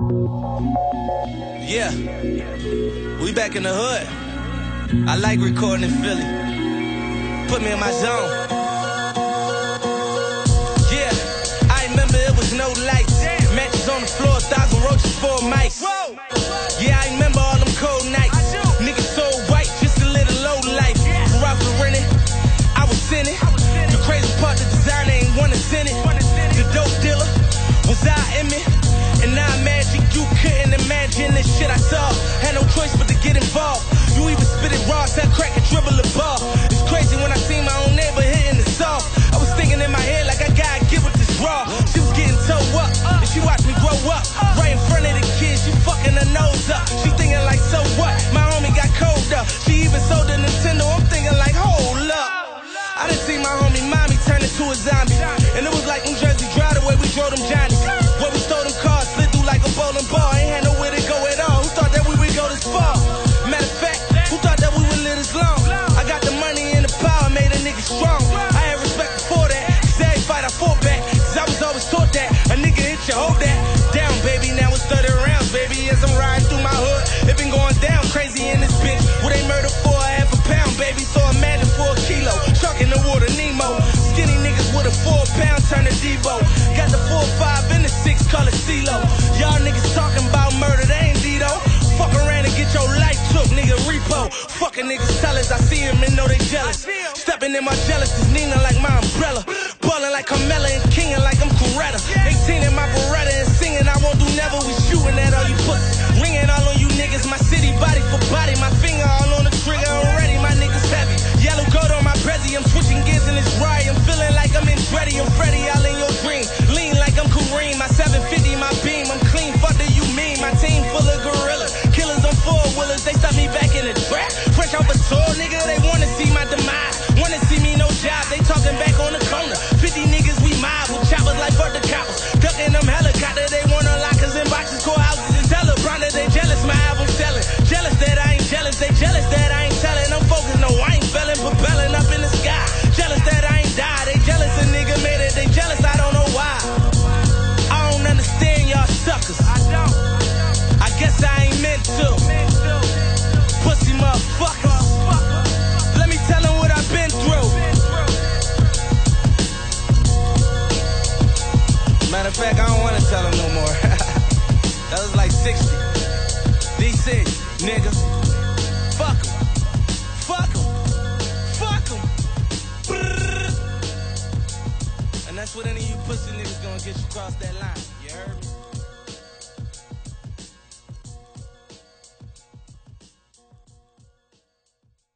Yeah, we back in the hood. I like recording in Philly. Put me in my zone. Yeah, I remember it was no lights. Matches on the floor, 1,000 roaches, 4 mics. Yeah, I remember all them cold nights. Niggas so white, just a little low life. Ralph Lauren, I was in it. The crazy part, the designer ain't wanna send it. The dope dealer was out in me. And I imagine you couldn't imagine this shit I saw. Had no choice but to get involved. You even spit it raw, tell crack and dribble the ball. It's crazy when I see my own neighbor hitting the soft. I was thinking in my head like I gotta get with this raw. She was getting toe up, and she watched me grow up. Right in front of the kids, she fucking her nose up. She thinking like, so what? My homie got cold up. She even sold the Nintendo, I'm thinking like, hold up. I done seen my homie mommy turn into a zombie. And it was like New Jersey Drive the way we drove them Johnnies. Where we stole them cars, slid through like a bowling ball. Ain't had nowhere to go at all. Who thought that we would go this far? Matter of fact, who thought that we would live this long? I got the money and the power, made a nigga strong. I had respect before that, cause every fight I fought back. Cause I was always taught that a nigga hit you, hold that down, baby. Now it's 30 rounds, baby. As I'm riding through my hood, it been going down crazy in this bitch. Where they murder for half a pound, baby. So imagine for a kilo. Shark in the water, Nemo. Skinny niggas with a 4 pound turn to Devo. Got the 4-5 and the 6, call it CeeLo. Y'all niggas talking about murder, they ain't Dito. Fuck around and get your life took, nigga, repo. Fucking niggas tell us, I see him and know they jealous. Stepping in my jealous is Nina like my umbrella. Ballin' like Carmella and kingin' like I'm Coretta. 18 in my Beretta and singing I won't do never. We shooting at all you pussies. Ringing all on you niggas, my city body for body. My finger all on the trigger already, my niggas heavy. Yellow gold on my Prezi, I'm switching gears in this ride. I'm feeling like I'm in Dreddy, I'm Freddy, all in your dreams. Lean like I'm Kareem, my 750, my beam. I'm clean, fuck do you mean? My team full of gorillas. Killers on 4-wheelers, they stop me back in the trap. Fresh off a tour, nigga, they wanna see my demise. Wanna see me no job, they talking back on the corner. 50 niggas, we mob with choppers like the coppers. Ducking them helicopter, they wanna lock us in boxes, courthouses and tell LeBron that they jealous, my album selling. Jealous that I ain't jealous, they jealous that I ain't telling. I'm focused, no, I ain't feeling, propelling up in the sky. Jealous that I ain't died, they jealous a nigga made it, they jealous, I don't know why. I don't understand y'all suckers. I guess I ain't meant to. Pussy motherfuckers. Let me tell them what I've been through. Matter of fact, I don't wanna tell them no more. That was like 60. DC, nigga. Fuck 'em. Fuck 'em. Fuck 'em. And that's what any of you pussy niggas gonna get you across that line.